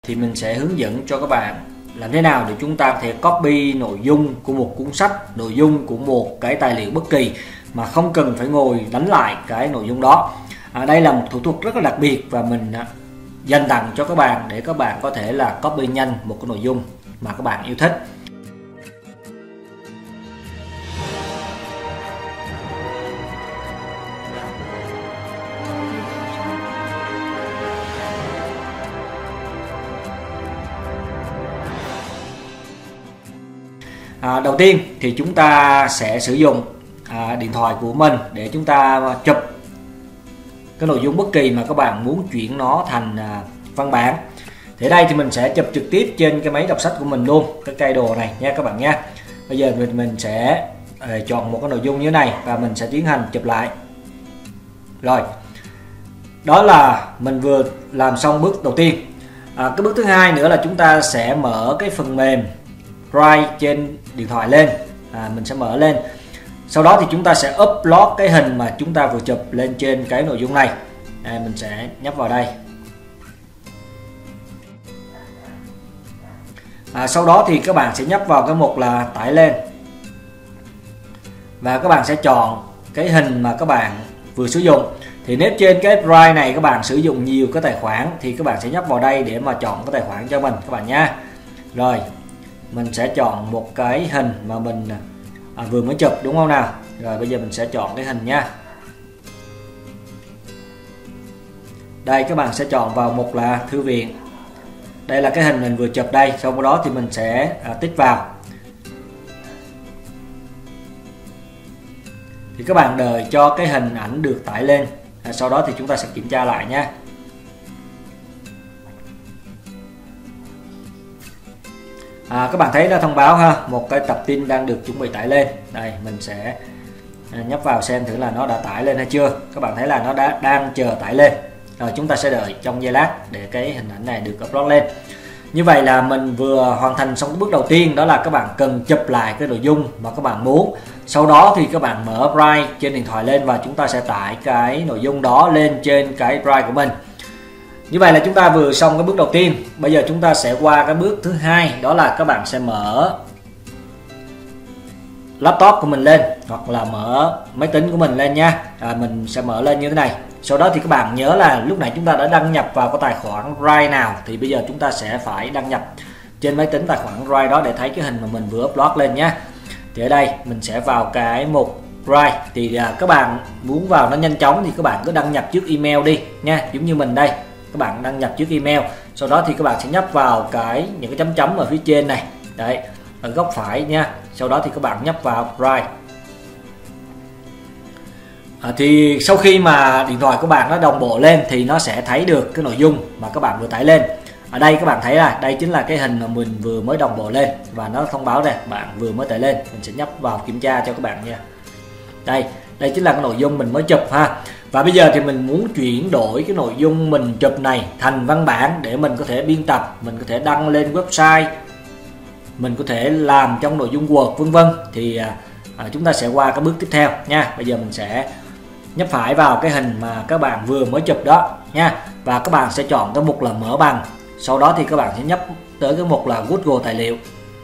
thì mình sẽ hướng dẫn cho các bạn làm thế nào để chúng ta có thể copy nội dung của một cuốn sách, nội dung của một cái tài liệu bất kỳ mà không cần phải ngồi đánh lại cái nội dung đó. Đây là một thủ thuật rất là đặc biệt và mình dành tặng cho các bạn để các bạn có thể là copy nhanh một cái nội dung mà các bạn yêu thích. Đầu tiên thì chúng ta sẽ sử dụng điện thoại của mình để chúng ta chụp cái nội dung bất kỳ mà các bạn muốn chuyển nó thành văn bản. Thì đây thì mình sẽ chụp trực tiếp trên cái máy đọc sách của mình luôn, cái cây đồ này nha các bạn nha. Bây giờ mình sẽ chọn một cái nội dung như thế này và mình sẽ tiến hành chụp lại. Rồi, đó là mình vừa làm xong bước đầu tiên. Cái bước thứ hai nữa là chúng ta sẽ mở cái phần mềm Drive trên điện thoại lên. Mình sẽ mở lên. Sau đó thì chúng ta sẽ upload cái hình mà chúng ta vừa chụp lên trên cái nội dung này. Mình sẽ nhấp vào đây. Sau đó thì các bạn sẽ nhấp vào cái mục là tải lên. Và các bạn sẽ chọn cái hình mà các bạn vừa sử dụng. Thì nếu trên cái Drive này các bạn sử dụng nhiều cái tài khoản thì các bạn sẽ nhấp vào đây để mà chọn cái tài khoản cho mình các bạn nha. Rồi, mình sẽ chọn một cái hình mà mình vừa mới chụp đúng không nào. Rồi bây giờ mình sẽ chọn cái hình nha. Đây các bạn sẽ chọn vào mục là thư viện. Đây là cái hình mình vừa chụp đây. Sau đó thì mình sẽ tích vào. Thì các bạn đợi cho cái hình ảnh được tải lên. Sau đó thì chúng ta sẽ kiểm tra lại nha. Các bạn thấy nó thông báo ha, một cái tập tin đang được chuẩn bị tải lên. Đây mình sẽ nhấp vào xem thử là nó đã tải lên hay chưa. Các bạn thấy là nó đang chờ tải lên. Rồi chúng ta sẽ đợi trong giây lát để cái hình ảnh này được upload lên. Như vậy là mình vừa hoàn thành xong cái bước đầu tiên, đó là các bạn cần chụp lại cái nội dung mà các bạn muốn. Sau đó thì các bạn mở Drive trên điện thoại lên và chúng ta sẽ tải cái nội dung đó lên trên cái Drive của mình. Như vậy là chúng ta vừa xong cái bước đầu tiên. Bây giờ chúng ta sẽ qua cái bước thứ hai, đó là các bạn sẽ mở laptop của mình lên hoặc là mở máy tính của mình lên nha. Mình sẽ mở lên như thế này. Sau đó thì các bạn nhớ là lúc nãy chúng ta đã đăng nhập vào cái tài khoản Drive nào thì bây giờ chúng ta sẽ phải đăng nhập trên máy tính tài khoản Drive đó để thấy cái hình mà mình vừa upload lên nhé. Thì ở đây mình sẽ vào cái mục Drive. Thì các bạn muốn vào nó nhanh chóng thì các bạn cứ đăng nhập trước email đi nha. Giống như mình đây, các bạn đăng nhập trước email. Sau đó thì các bạn sẽ nhấp vào những cái chấm chấm ở phía trên này. Đấy, ở góc phải nha. Sau đó thì các bạn nhấp vào Drive. Thì sau khi mà điện thoại của bạn nó đồng bộ lên thì nó sẽ thấy được cái nội dung mà các bạn vừa tải lên. Ở đây các bạn thấy là đây chính là cái hình mà mình vừa mới đồng bộ lên và nó thông báo đây bạn vừa mới tải lên. Mình sẽ nhấp vào kiểm tra cho các bạn nha. Đây chính là cái nội dung mình mới chụp ha. Và bây giờ thì mình muốn chuyển đổi cái nội dung mình chụp này thành văn bản để mình có thể biên tập, mình có thể đăng lên website, mình có thể làm trong nội dung Word vân vân. Thì chúng ta sẽ qua cái bước tiếp theo nha. Bây giờ mình sẽ nhấp phải vào cái hình mà các bạn vừa mới chụp đó nha. Và các bạn sẽ chọn cái mục là mở bằng. Sau đó thì các bạn sẽ nhấp tới cái mục là Google tài liệu.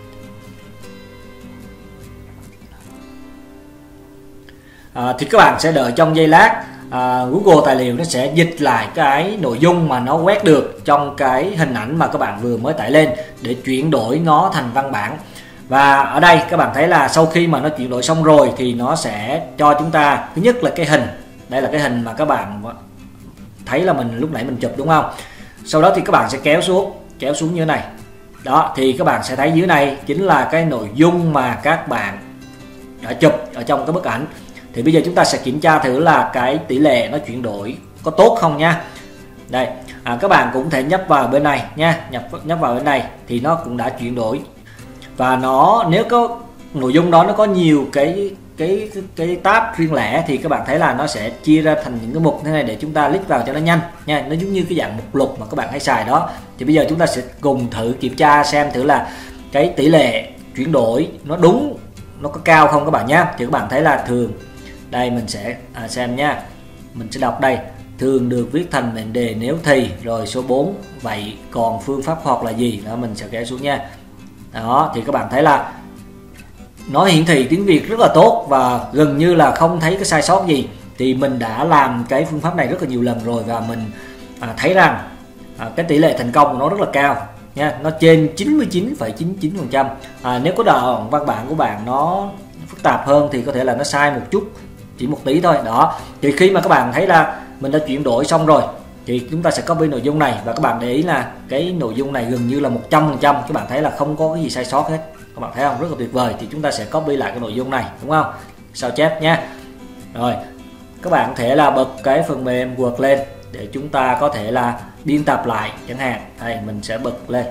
Thì các bạn sẽ đợi trong giây lát. Google tài liệu nó sẽ dịch lại cái nội dung mà nó quét được trong cái hình ảnh mà các bạn vừa mới tải lên để chuyển đổi nó thành văn bản. Và ở đây các bạn thấy là sau khi mà nó chuyển đổi xong rồi thì nó sẽ cho chúng ta thứ nhất là cái hình. Đây là cái hình mà các bạn thấy là lúc nãy mình chụp đúng không? Sau đó thì các bạn sẽ kéo xuống như thế này. Đó, thì các bạn sẽ thấy dưới này chính là cái nội dung mà các bạn đã chụp ở trong cái bức ảnh. Thì bây giờ chúng ta sẽ kiểm tra thử là cái tỷ lệ nó chuyển đổi có tốt không nha. Đây, các bạn cũng thể nhấp vào bên này nha, nhấp vào bên này thì nó cũng đã chuyển đổi. Và nếu có nội dung đó nó có nhiều cái tab riêng lẻ thì các bạn thấy là nó sẽ chia ra thành những cái mục thế này để chúng ta click vào cho nó nhanh nha. Nó giống như cái dạng mục lục mà các bạn hay xài đó. Thì bây giờ chúng ta sẽ cùng thử kiểm tra xem thử là cái tỷ lệ chuyển đổi nó đúng, nó có cao không các bạn nhé. Thì các bạn thấy là thường đây mình sẽ xem nha, mình sẽ đọc đây, thường được viết thành mệnh đề nếu thì, rồi số 4 vậy còn phương pháp khoa học là gì, đó mình sẽ kéo xuống nha. Đó thì các bạn thấy là nó hiển thị tiếng Việt rất là tốt và gần như là không thấy cái sai sót gì. Thì mình đã làm cái phương pháp này rất là nhiều lần rồi và mình thấy rằng cái tỷ lệ thành công của nó rất là cao nha, nó trên 99,99%. Nếu có đoạn văn bản của bạn nó phức tạp hơn thì có thể là nó sai một chút, chỉ một tí thôi. Đó thì khi mà các bạn thấy là mình đã chuyển đổi xong rồi thì chúng ta sẽ copy nội dung này, và các bạn để ý là cái nội dung này gần như là 100%, các bạn thấy là không có cái gì sai sót hết, các bạn thấy không, rất là tuyệt vời. Thì chúng ta sẽ copy lại cái nội dung này, đúng không, sao chép nha. Rồi các bạn có thể là bật cái phần mềm Word lên để chúng ta có thể là biên tập lại chẳng hạn. Đây mình sẽ bật lên,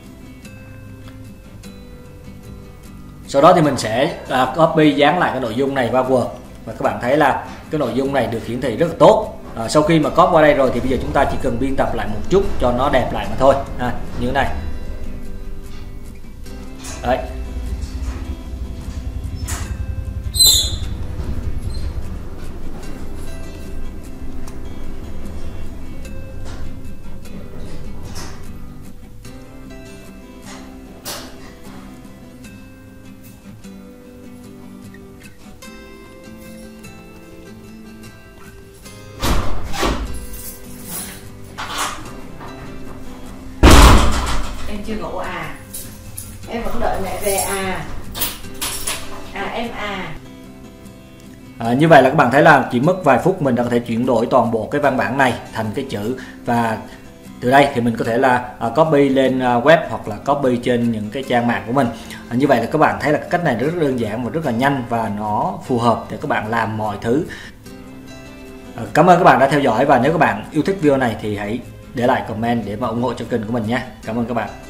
sau đó thì mình sẽ copy dán lại cái nội dung này vào Word, và các bạn thấy là cái nội dung này được hiển thị rất là tốt. Sau khi mà copy qua đây rồi thì bây giờ chúng ta chỉ cần biên tập lại một chút cho nó đẹp lại mà thôi, như thế này. Đấy. Em chưa ngủ à? Em vẫn đợi mẹ về à? Em Như vậy là các bạn thấy là chỉ mất vài phút mình đã có thể chuyển đổi toàn bộ cái văn bản này thành cái chữ, và từ đây thì mình có thể là copy lên web hoặc là copy trên những cái trang mạng của mình. Như vậy là các bạn thấy là cái cách này rất đơn giản và rất là nhanh và nó phù hợp để các bạn làm mọi thứ. Cảm ơn các bạn đã theo dõi, và nếu các bạn yêu thích video này thì hãy để lại comment để mà ủng hộ cho kênh của mình nhé. Cảm ơn các bạn.